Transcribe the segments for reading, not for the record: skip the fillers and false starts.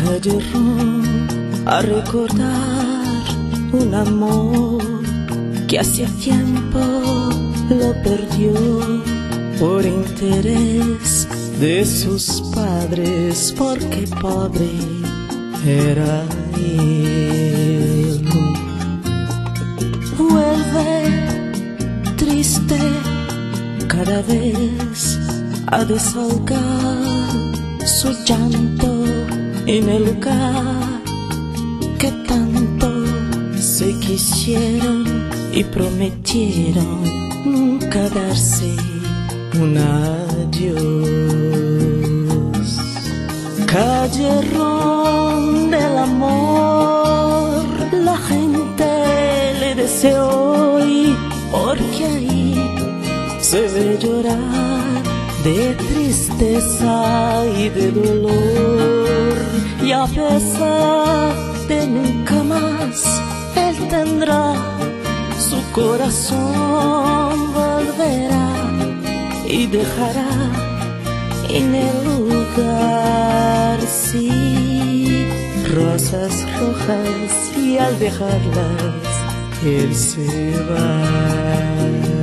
callejeron a recordar un amor que hacía tiempo lo perdió por interés de sus padres, porque pobre era él. Vuelve triste cada vez a desahogar su llanto en el lugar que tanto se quisieron y prometieron nunca darse un adiós. Callejeron del amor, la gente le desea hoy, porque ahí se ve llorar de tristeza y de dolor, y a pesar de nunca más él tendrá, su corazón volverá y dejará en el lugar, sí, rosas rojas, y al dejarlas él se va.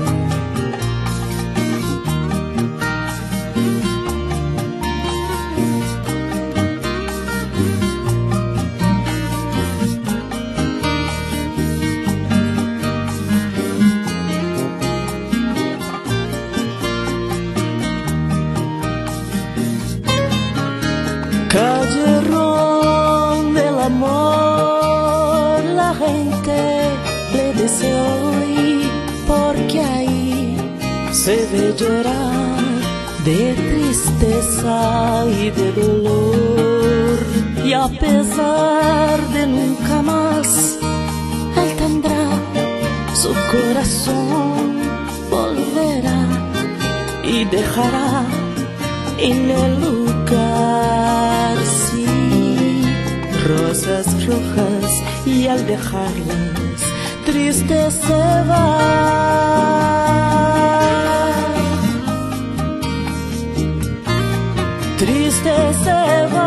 Callejerón del amor, la gente le desea hoy, porque ahí se ve llorar de tristeza y de dolor, y a pesar de nunca más él tendrá, su corazón volverá y dejará en el lugar, sí, rosas rojas, y al dejarlas triste se va. Triste se va.